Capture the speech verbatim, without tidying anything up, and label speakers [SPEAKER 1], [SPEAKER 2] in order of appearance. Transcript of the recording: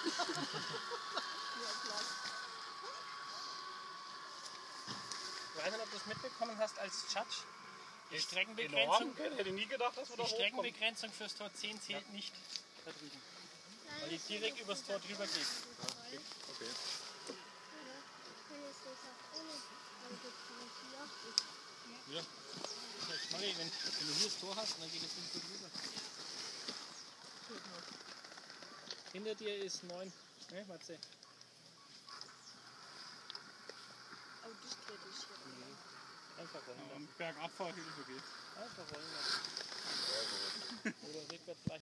[SPEAKER 1] Ich weiß nicht, ob du es mitbekommen hast als Judge. Die
[SPEAKER 2] Ist
[SPEAKER 1] Streckenbegrenzung,
[SPEAKER 2] enorm. Hätte nie gedacht, dass wir da
[SPEAKER 1] die
[SPEAKER 2] hochkommen.
[SPEAKER 1] Streckenbegrenzung fürs Tor zehn zählt ja. nicht da drüben. Weil die direkt übers Tor drüber geht.
[SPEAKER 2] Ja, okay.
[SPEAKER 1] Ja. Das ist halt schmallig, wenn, wenn du hier das Tor hast, dann geht es nicht so drüber. Hinter dir ist neun. Ne, Matze?
[SPEAKER 3] Oh, das geht nicht.
[SPEAKER 1] Nee. Einfach rollen
[SPEAKER 2] Ja,
[SPEAKER 1] lassen.
[SPEAKER 2] und Bergabfahrt, wie das so geht.
[SPEAKER 1] Einfach rollen lassen. Oder rückwärts gleich.